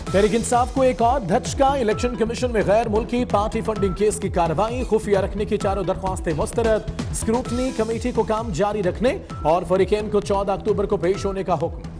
तहरीक इंसाफ को एक और धचका। इलेक्शन कमीशन में गैर मुल्की पार्टी फंडिंग केस की कार्रवाई, खुफिया रखने की चारों दरख्वास्तें मुस्तरद। स्क्रूटनी कमेटी को काम जारी रखने और फरीकैन को 14 अक्टूबर को पेश होने का हुक्म।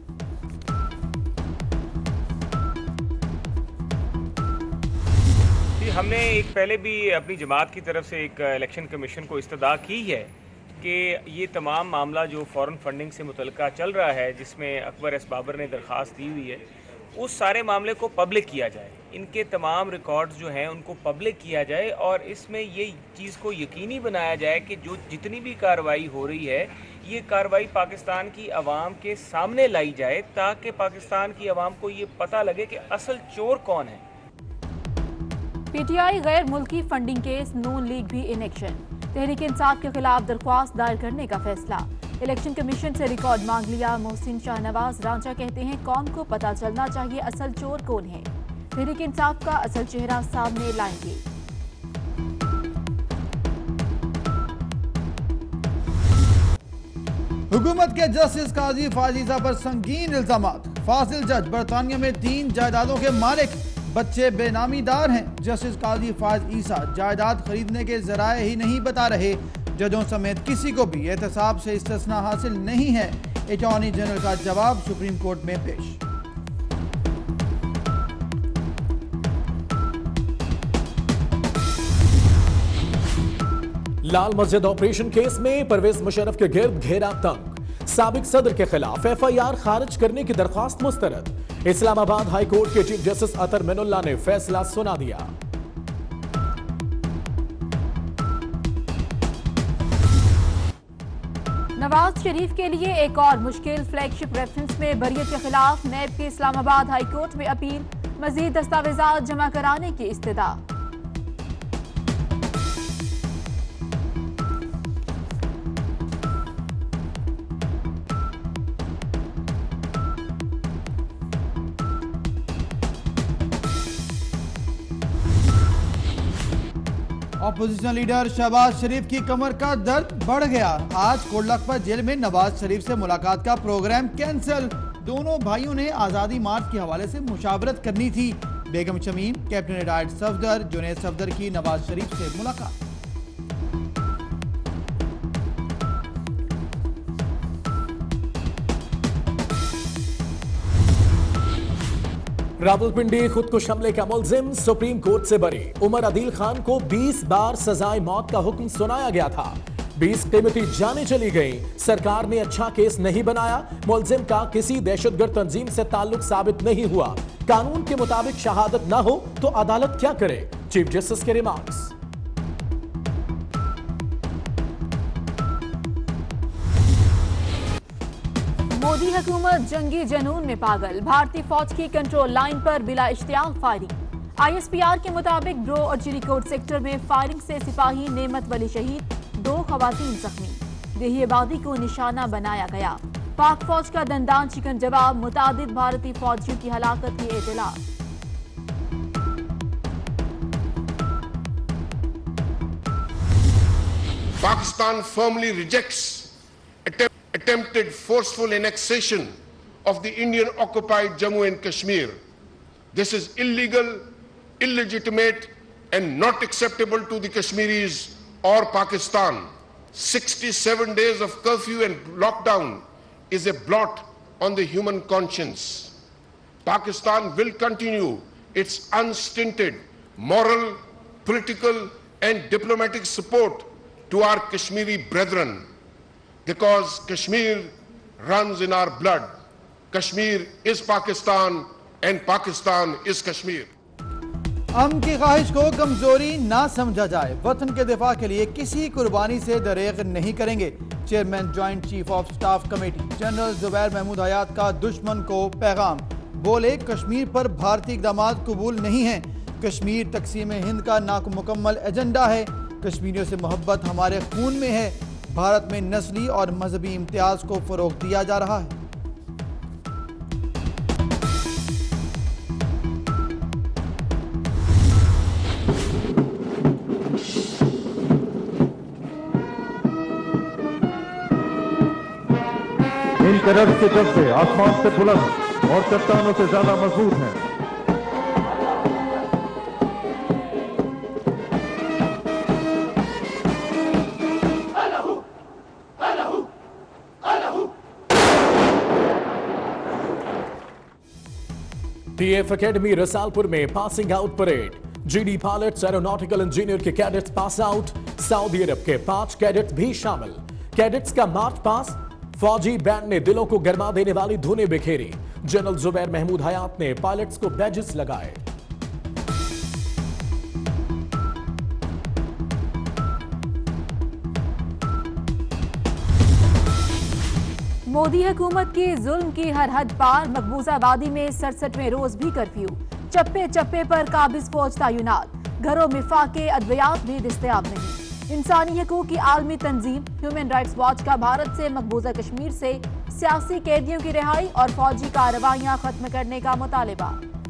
हमने एक पहले भी अपनी जमात की तरफ से एक इलेक्शन कमीशन को इस्तदा की है कि ये तमाम मामला जो फॉरेन फंडिंग से मुतल्लिका चल रहा है, जिसमें अकबर एस बाबर ने दरख्वास्त दी हुई है, उस सारे मामले को पब्लिक किया जाए। इनके तमाम रिकॉर्ड्स जो हैं उनको पब्लिक किया जाए और इसमें ये चीज़ को यकीनी बनाया जाए कि जो जितनी भी कार्रवाई हो रही है, ये कार्रवाई पाकिस्तान की आवाम के सामने लाई जाए, ताकि पाकिस्तान की आवाम को ये पता लगे कि असल चोर कौन है। पीटीआई गैर मुल्की फंडिंग केस, नून लीग भी इन एक्शन। तहरीक इंसाफ के खिलाफ दरख्वास्त दायर करने का फैसला। इलेक्शन कमीशन से रिकॉर्ड मांग लिया। मोहसिन शाहनवाज रांचा कहते हैं, कौम को पता चलना चाहिए असल चोर कौन है। तहरीक इंसाफ का असल चेहरा सामने लाएंगे। हुकूमत के जस्टिस काजी फाजीजा पर संगीन इल्जामात। फासिल जज बरतानिया में 3 जायदादों के मालिक, बच्चे बेनामीदार हैं। जस्टिस काजी फाज ईसा जायदाद खरीदने के जराए ही नहीं बता रहे। जजों समेत किसी को भी एहतसाब से इस्तिस्ना हासिल नहीं है। अटॉर्नी जनरल का जवाब सुप्रीम कोर्ट में पेश। लाल मस्जिद ऑपरेशन केस में परवेज मुशर्रफ के गिर्द घेरा तंग। साबिक सदर के खिलाफ एफआईआर खारिज करने की दरख्वास्त मुस्तरद। इस्लामाबाद हाई कोर्ट के चीफ जस्टिस अतर मिनुल्लाह ने फैसला सुना दिया। नवाज शरीफ के लिए एक और मुश्किल। फ्लैगशिप रेफरेंस में बरियत के खिलाफ नैब के इस्लामाबाद हाई कोर्ट में अपील। मजीद दस्तावेजात जमा कराने की इस्तदा। अपोजिशन लीडर शहबाज शरीफ की कमर का दर्द बढ़ गया। आज कोटलखपत जेल में नवाज शरीफ से मुलाकात का प्रोग्राम कैंसिल। दोनों भाइयों ने आज़ादी मार्च के हवाले से मुशावरत करनी थी। बेगम शमीम, कैप्टन रिटायर्ड सफदर जुनैद सफदर की नवाज शरीफ से मुलाकात। रावलपिंडी खुदकुश हमले का मुलजिम सुप्रीम कोर्ट से बरी। उमर अदील खान को 20 बार सजाए मौत का हुक्म सुनाया गया था। 20 कीमती जानें चली गई। सरकार ने अच्छा केस नहीं बनाया। मुलजिम का किसी दहशतगर्द तंजीम से ताल्लुक साबित नहीं हुआ। कानून के मुताबिक शहादत ना हो तो अदालत क्या करे? चीफ जस्टिस के रिमार्क्स। मोदी हुकूमत जंगी जनून में पागल। भारतीय फौज की कंट्रोल लाइन पर बिला इश्तियाल फायरिंग। आईएसपीआर के मुताबिक ब्रो और चिरीकोट सेक्टर में फायरिंग से सिपाही नेमत वली शहीद, 2 खवातीन जख्मी। देही आबादी को निशाना बनाया गया। पाक फौज का दंदान चिकन जवाब। मुतादिद भारतीय फौजियों की हलाकत की इत्तला। Pakistan firmly rejects attempted forceful annexation of the Indian occupied Jammu and Kashmir. This is illegal, illegitimate and not acceptable to the Kashmiris or Pakistan. 67 days of curfew and lockdown is a blot on the human conscience. Pakistan will continue its unstinted moral, political and diplomatic support to our Kashmiri brethren. Because Kashmir runs in our blood. Kashmir is Pakistan and Pakistan is Kashmir. अमन की ख्वाहिश को कमजोरी ना समझा जाए। वतन के दिफा के लिए किसी कुर्बानी से दरेग नहीं करेंगे। Chairman joint chief of staff committee general Zubair Mahmood Hayat का दुश्मन को पैगाम। बोले, कश्मीर पर भारतीय इक़दामात कबूल नहीं है। कश्मीर तकसीम हिंद का नामुकम्मल एजेंडा है। कश्मीरियों से मोहब्बत हमारे खून में है। भारत में नस्ली और मजहबी इम्तियाज को फरोग दिया जा रहा है। इन टेररिस्ट के जज्बे आसमान से बुलंद और चट्टानों से ज्यादा मजबूत हैं। TF अकेडमी रसालपुर में passing out parade. GD pilots aeronautical engineer के कैडेट्स पास आउट। सऊदी अरब के 5 कैडेट्स भी शामिल। कैडेट्स का मार्च पास। फौजी बैंड ने दिलों को गरमा देने वाली धुनें बिखेरी। जनरल जुबैर महमूद हयात ने पायलट्स को बैजेस लगाए। मोदी हुकूमत की जुल्म की हर हद पार। मकबूजा वादी में 67वें रोज भी कर्फ्यू। चप्पे चप्पे पर काबिज फौज तैनात। घरों में फाके अद्वियात भी दस्तयाब नहीं। इंसानी हकूक की आलमी तंजीम ह्यूमन राइट्स वॉच का भारत से मकबूजा कश्मीर से सियासी कैदियों की रिहाई और फौजी कार्रवाइयां खत्म करने का मुतालिबा।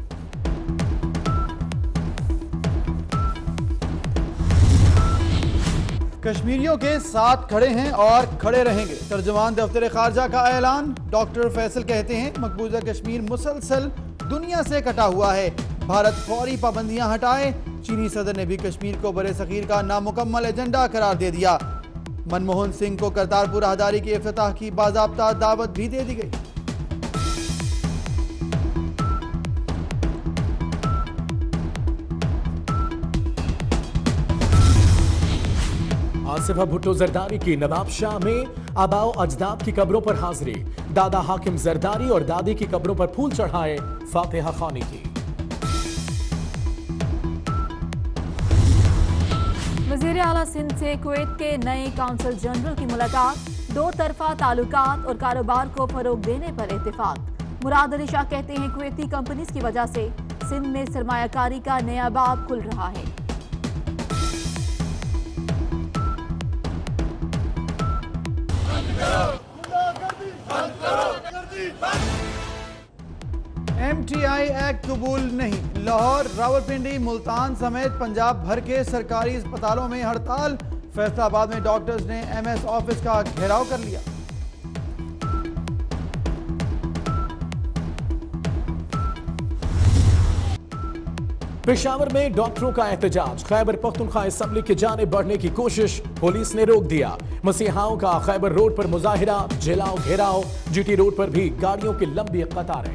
कश्मीरियों के साथ खड़े हैं और खड़े रहेंगे। तर्जुमान दफ्तर खारजा का ऐलान। डॉक्टर फैसल कहते हैं मकबूजा कश्मीर मुसलसल दुनिया से कटा हुआ है। भारत फौरी पाबंदियां हटाए। चीनी सदर ने भी कश्मीर को बरे सगीर का नामुकम्मल एजेंडा करार दे दिया। मनमोहन सिंह को करतारपुर राहदारी के इफ्तिताह की बाज़ाब्ता दावत भी दे दी गई। आसिफा भुट्टो जरदारी की नवाबशाह में आबाओ अजदाद की कब्रों पर हाजिरी। दादा हाकिम जरदारी और दादी की कब्रों पर फूल चढ़ाए फातिहा खानी की। वज़ीर आला सिंध से कुवैत के नए काउंसिल जनरल की मुलाकात। 2 तरफा ताल्लुकात और कारोबार को फरोग देने पर इत्तेफाक। मुराद अली शाह कहते हैं कुवैती कंपनीज की वजह से सिंध में सरमायाकारी का नया बाब खुल रहा है। MTI एक्ट कबूल नहीं। लाहौर, रावलपिंडी, मुल्तान समेत पंजाब भर के सरकारी अस्पतालों में हड़ताल। फैसलाबाद में डॉक्टर्स ने MS ऑफिस का घेराव कर लिया। पेशावर में डॉक्टरों का एहतजाज। खैबर पख्तूनख्वा असेंबली की जानिब बढ़ने की कोशिश, पुलिस ने रोक दिया। मसीहाओं का खैबर रोड पर मुजाहिरा, जलाओ घेराव। GT रोड पर भी गाड़ियों की लंबी कतारें।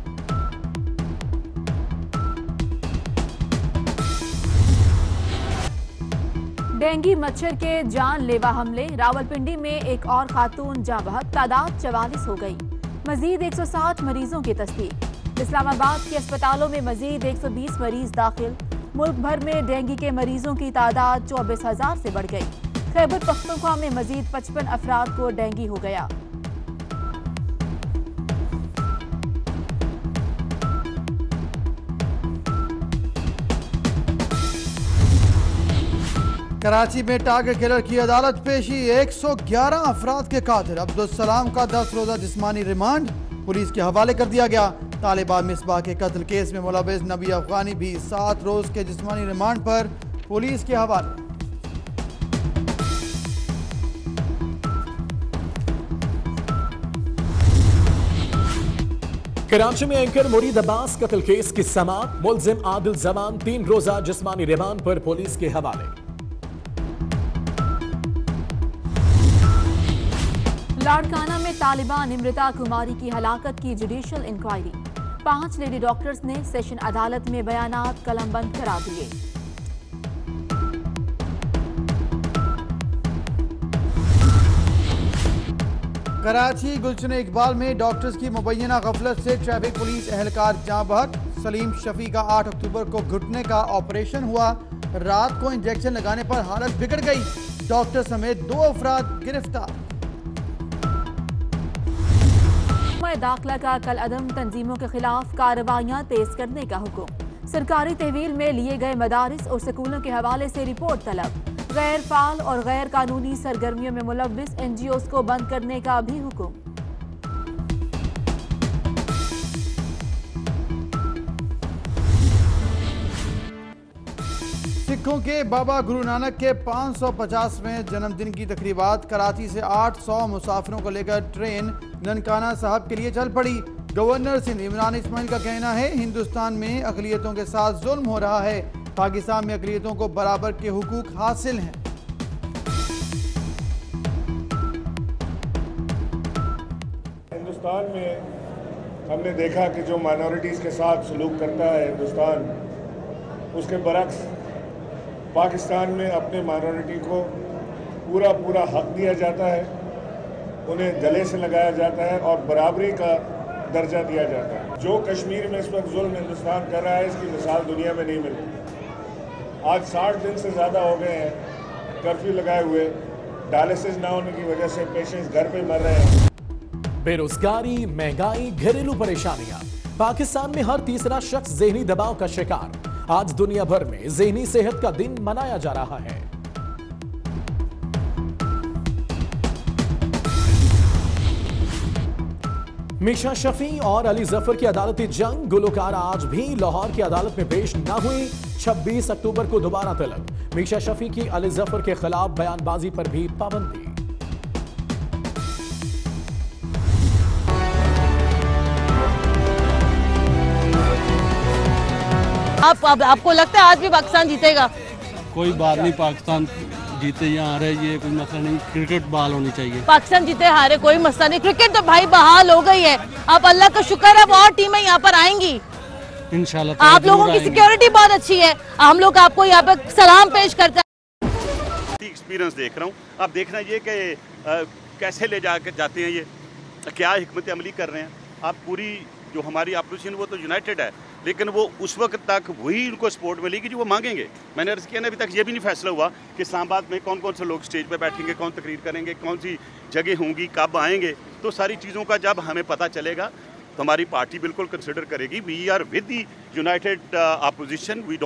डेंगू मच्छर के जानलेवा हमले। रावलपिंडी में एक और खातून जाँ बहक। तादाद 44 हो गई। मजीद 160 मरीजों की तस्दीक। इस्लामाबाद के अस्पतालों में मजीद 120 मरीज दाखिल। मुल्क भर में डेंगू के मरीजों की तादाद 24,000 से बढ़ गई। खैबर पख्तूनख्वा में मजीद 55 अफराद को डेंगू हो गया। कराची में टारगेट किलर की अदालत पेशी। 111 अफराद के कातिल अब्दुल सलाम का 10 रोजा जिस्मानी रिमांड पुलिस के हवाले कर दिया गया। तालिबा मिसबाह के कत्ल केस में मुलविस नबी अफगानी भी 7 रोज के जिस्मानी रिमांड पर पुलिस के हवाले। कराची में एंकर मुरीद अब्बास कत्ल केस की समाअत। मुलजिम आदिल जमान 3 रोजा जिस्मानी रिमांड पर पुलिस के हवाले। लाड़काना में तालिबान इमृता कुमारी की हलाकत की जुडिशियल इंक्वायरी। 5 लेडी डॉक्टर्स ने सेशन अदालत में बयानात कलमबंद करा दिए। कराची गुलशन इकबाल में डॉक्टर्स की मुबैना गफलत से ट्रैफिक पुलिस एहलकार जाँ बहक। सलीम शफी का 8 अक्टूबर को घुटने का ऑपरेशन हुआ। रात को इंजेक्शन लगाने पर हालत बिगड़ गई। डॉक्टर समेत 2 अफराद गिरफ्तार। दाखिला का कल अदम तंजीमों के खिलाफ कार्रवाइयां तेज करने का हुक्म। सरकारी तहवील में लिए गए मदारिस और स्कूलों के हवाले से रिपोर्ट तलब। गैर फाल और गैर कानूनी सरगर्मियों में मुलव्विस NGOs को बंद करने का भी हुक्म। सिखों के बाबा गुरु नानक के 550वें जन्मदिन की तकरीबात। कराची से 800 मुसाफिरों को लेकर ट्रेन ननकाना साहब के लिए चल पड़ी। गवर्नर सिंध इमरान इस्माइल का कहना है हिंदुस्तान में अक़लियतों के साथ जुल्म हो रहा है। पाकिस्तान में अक़लियतों को बराबर के हुकूक हासिल हैं। हिंदुस्तान में हमने देखा कि जो माइनॉरिटीज़ के साथ सलूक करता है हिंदुस्तान, उसके बरक्स पाकिस्तान में अपने माइनॉरिटी को पूरा हक दिया जाता है, उन्हें गले से लगाया जाता है और बराबरी का दर्जा दिया जाता है। जो कश्मीर में इस वक्त जुल्म हिंदुस्तान कर रहा है, इसकी मिसाल दुनिया में नहीं मिलती। आज 60 दिन से ज़्यादा हो गए हैं कर्फ्यू लगाए हुए, डायलिसिस ना होने की वजह से पेशेंट्स घर पे मर रहे हैं। बेरोजगारी, महंगाई, घरेलू परेशानियां, पाकिस्तान में हर तीसरा शख्स ज़हनी दबाव का शिकार। आज दुनिया भर में ज़हनी सेहत का दिन मनाया जा रहा है। मीशा शफी और अली जफर की अदालती जंग, गुलकार आज भी लाहौर की अदालत में पेश न हुई। 26 अक्टूबर को दोबारा तलब। मीशा शफी की अली जफर के खिलाफ बयानबाजी पर भी पाबंदी। आपको लगता है आज भी पाकिस्तान जीतेगा? कोई बात नहीं, पाकिस्तान जीते या हारे ये कोई मसला नहीं, क्रिकेट बहाल होनी चाहिए। पाकिस्तान जीते हारे कोई मसला नहीं, क्रिकेट तो भाई बहाल हो गई है। अब अल्लाह का शुक्र है और टीमें यहाँ पर आएंगी इंशाल्लाह। आप लोगों की सिक्योरिटी बहुत अच्छी है, हम लोग आपको यहाँ पे सलाम पेश करते हैं। एक्सपीरियंस देख रहा हूँ, अब देखना ये कि कैसे ले जाते हैं, ये क्या हिकमत अमली कर रहे हैं। आप पूरी जो हमारी अपोजिशन वो तो यूनाइटेड है, लेकिन वो उस वक्त तक वही उनको सपोर्ट मिलेगी जो वो मांगेंगे। मैंने अर्ज़ किया ना, अभी तक ये भी नहीं फैसला हुआ कि इस्लामाबाद में कौन कौन से लोग स्टेज पे बैठेंगे, कौन तकरीर करेंगे, कौन सी जगह होंगी, कब आएंगे। तो सारी चीज़ों का जब हमें पता चलेगा तो हमारी पार्टी बिल्कुल कंसिडर करेगी। We are with the united opposition.